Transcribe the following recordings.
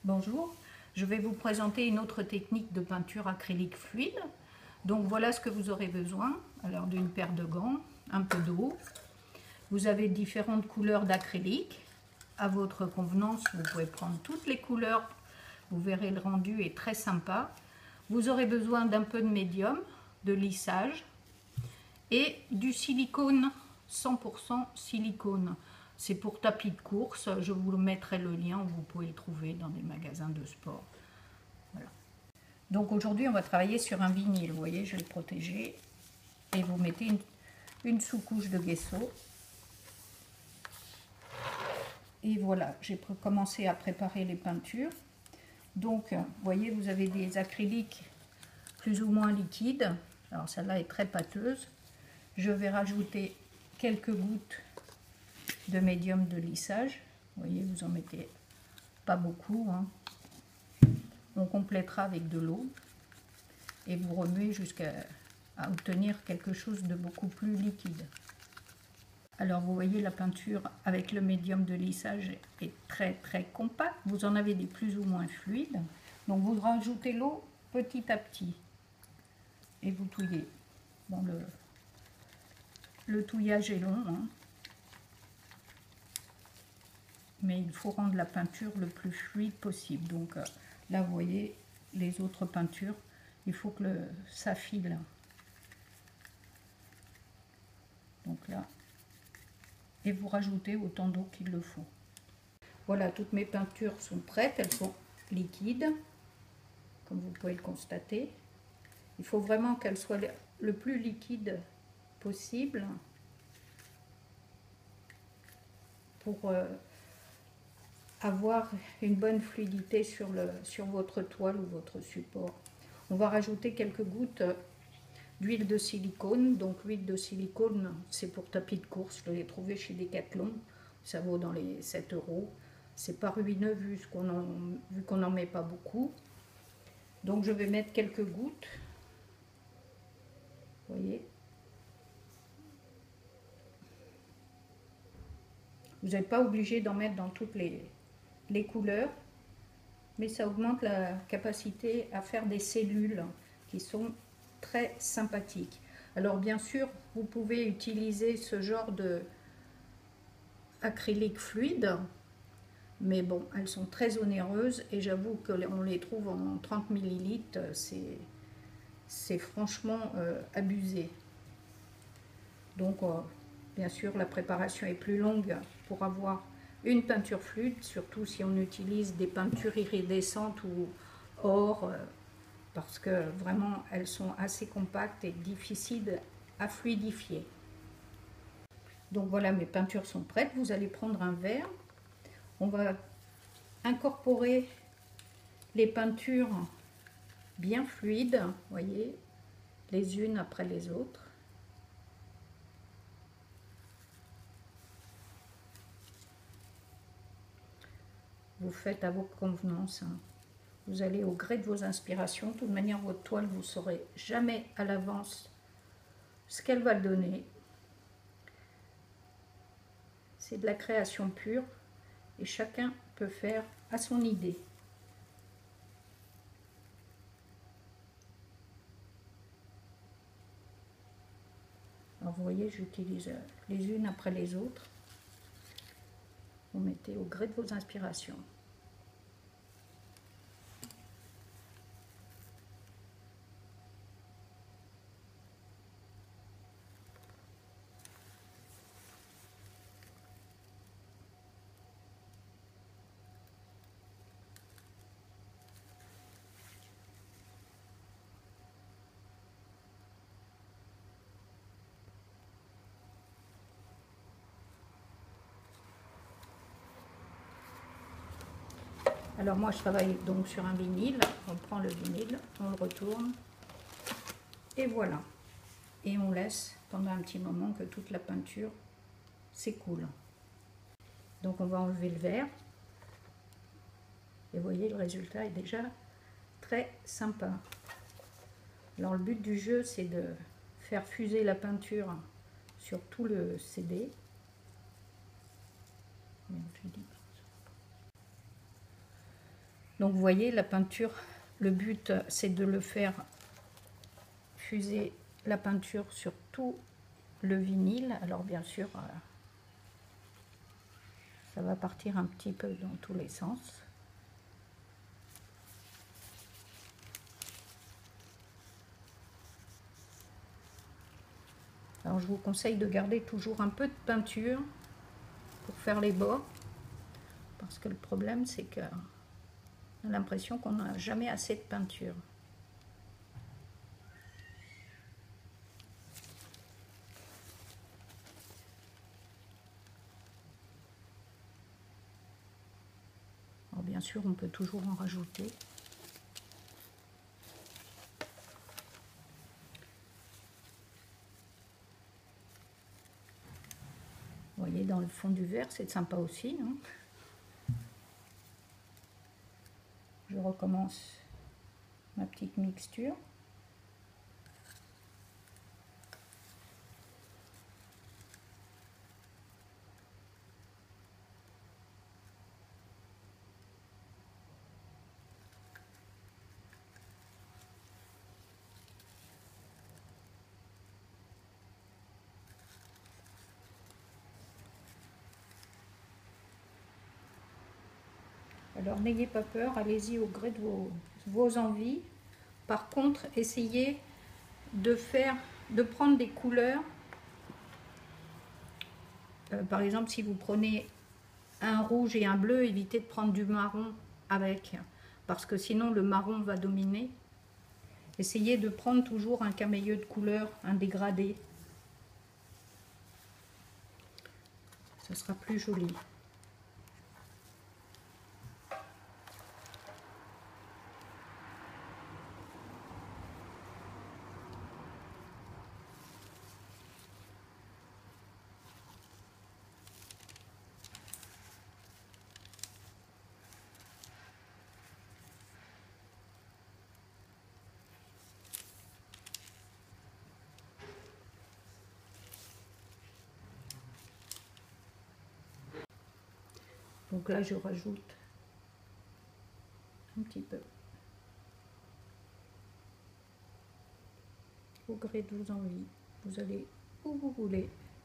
Bonjour, je vais vous présenter une autre technique de peinture acrylique fluide. Donc voilà ce que vous aurez besoin. Alors d'une paire de gants, un peu d'eau. Vous avez différentes couleurs d'acrylique. À votre convenance, vous pouvez prendre toutes les couleurs. Vous verrez, le rendu est très sympa. Vous aurez besoin d'un peu de médium, de lissage et du silicone, 100% silicone. C'est pour tapis de course, je vous mettrai le lien, vous pouvez le trouver dans des magasins de sport. Voilà. Donc aujourd'hui on va travailler sur un vinyle, vous voyez, je vais le protéger. Et vous mettez une sous-couche de gesso. Et voilà, j'ai commencé à préparer les peintures. Donc vous voyez, vous avez des acryliques plus ou moins liquides. Alors celle-là est très pâteuse. Je vais rajouter quelques gouttes de médium de lissage. Vous voyez, vous en mettez pas beaucoup, hein. On complétera avec de l'eau et vous remuez jusqu'à obtenir quelque chose de beaucoup plus liquide. Alors vous voyez, la peinture avec le médium de lissage est très compacte. Vous en avez des plus ou moins fluides. Donc vous rajoutez l'eau petit à petit et vous touillez. Bon, le touillage est long, hein. Mais il faut rendre la peinture le plus fluide possible. Donc là, vous voyez, les autres peintures, il faut que ça file. Donc là, et vous rajoutez autant d'eau qu'il le faut. Voilà, toutes mes peintures sont prêtes, elles sont liquides, comme vous pouvez le constater. Il faut vraiment qu'elles soient le plus liquide possible pour avoir une bonne fluidité sur votre toile ou votre support. On va rajouter quelques gouttes d'huile de silicone. Donc l'huile de silicone, c'est pour tapis de course. Je l'ai trouvé chez Decathlon. Ça vaut dans les 7 €. C'est pas ruineux vu qu'on n'en met pas beaucoup. Donc je vais mettre quelques gouttes. Vous voyez. Vous n'êtes pas obligé d'en mettre dans toutes les couleurs, mais ça augmente la capacité à faire des cellules qui sont très sympathiques. Alors bien sûr, vous pouvez utiliser ce genre de acrylique fluide, mais bon, elles sont très onéreuses et j'avoue qu'on les trouve en 30 ml, c'est franchement abusé. Donc bien sûr, la préparation est plus longue pour avoir une peinture fluide, surtout si on utilise des peintures iridescentes ou or, parce que vraiment elles sont assez compactes et difficiles à fluidifier. Donc voilà, mes peintures sont prêtes. Vous allez prendre un verre. On va incorporer les peintures bien fluides, vous voyez, les unes après les autres. Vous faites à vos convenances, hein. Vous allez au gré de vos inspirations. De toute manière, votre toile, vous ne saurez jamais à l'avance ce qu'elle va donner. C'est de la création pure et chacun peut faire à son idée. Alors vous voyez, j'utilise les unes après les autres. Vous mettez au gré de vos inspirations. Alors moi je travaille donc sur un vinyle, on prend le vinyle, on le retourne, et voilà. Et on laisse pendant un petit moment que toute la peinture s'écoule. Donc on va enlever le verre, et vous voyez le résultat est déjà très sympa. Alors le but du jeu c'est de faire fuser la peinture sur tout le CD. Donc vous voyez, la peinture, le but c'est de le faire fuser la peinture sur tout le vinyle. Alors bien sûr, ça va partir un petit peu dans tous les sens. Alors je vous conseille de garder toujours un peu de peinture pour faire les bords, parce que le problème c'est qu'on a l'impression qu'on n'a jamais assez de peinture. Alors bien sûr on peut toujours en rajouter. Vous voyez, dans le fond du verre, c'est sympa aussi, hein. Je recommence ma petite mixture. Alors n'ayez pas peur, allez-y au gré de vos envies. Par contre, essayez de prendre des couleurs. Par exemple, si vous prenez un rouge et un bleu, évitez de prendre du marron avec, parce que sinon le marron va dominer. Essayez de prendre toujours un camailleux de couleur, un dégradé. Ce sera plus joli. Donc là, je rajoute un petit peu au gré de vos envies. Vous allez où vous voulez.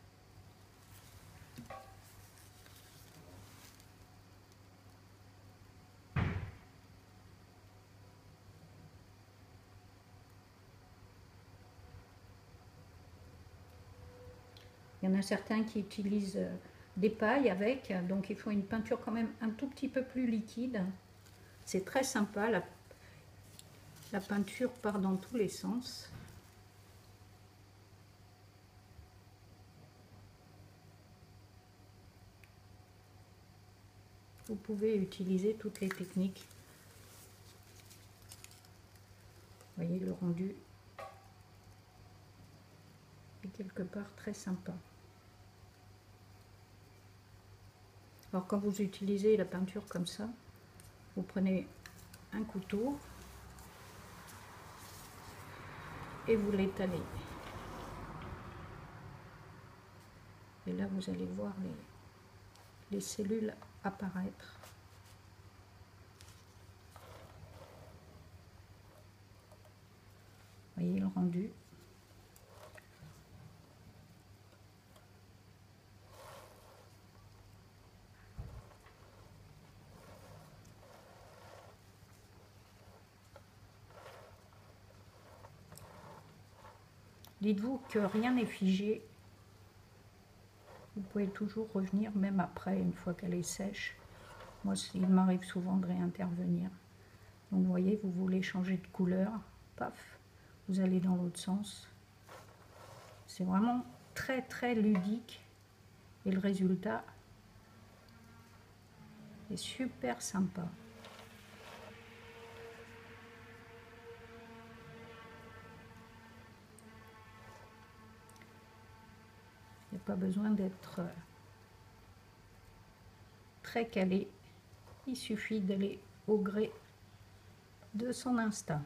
Il y en a certains qui utilisent des pailles avec, donc il faut une peinture quand même un tout petit peu plus liquide. C'est très sympa, la peinture part dans tous les sens. Vous pouvez utiliser toutes les techniques. Vous voyez, le rendu est quelque part très sympa. Alors quand vous utilisez la peinture comme ça, vous prenez un couteau et vous l'étalez. Et là vous allez voir les cellules apparaître. Vous voyez le rendu. Dites-vous que rien n'est figé. Vous pouvez toujours revenir, même après, une fois qu'elle est sèche. Moi, il m'arrive souvent de réintervenir. Donc, vous voyez, vous voulez changer de couleur, paf, vous allez dans l'autre sens. C'est vraiment très, très ludique. Et le résultat est super sympa. Il n'y a pas besoin d'être très calé. Il suffit d'aller au gré de son instinct.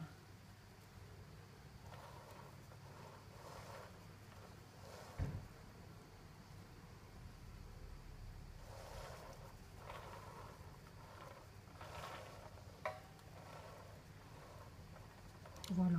Voilà.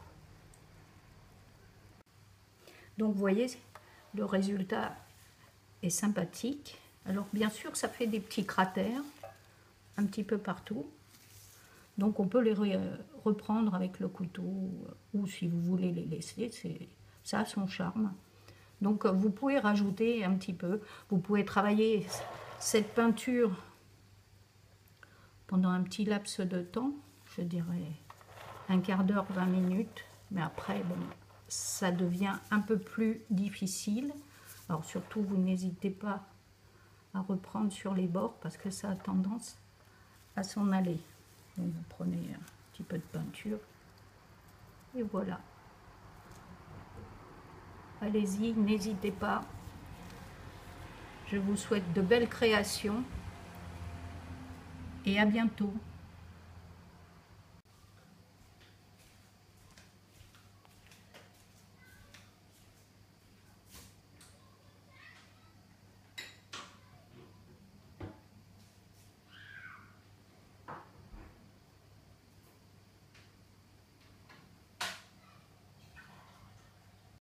Donc vous voyez, le résultat est sympathique. Alors bien sûr, ça fait des petits cratères un petit peu partout. Donc on peut les reprendre avec le couteau ou si vous voulez les laisser, ça a son charme. Donc vous pouvez rajouter un petit peu, vous pouvez travailler cette peinture pendant un petit laps de temps, je dirais un quart d'heure, 20 minutes, mais après, bon, ça devient un peu plus difficile. Alors surtout, vous n'hésitez pas à reprendre sur les bords parce que ça a tendance à s'en aller. Donc vous prenez un petit peu de peinture et voilà. Allez-y, n'hésitez pas. Je vous souhaite de belles créations et à bientôt.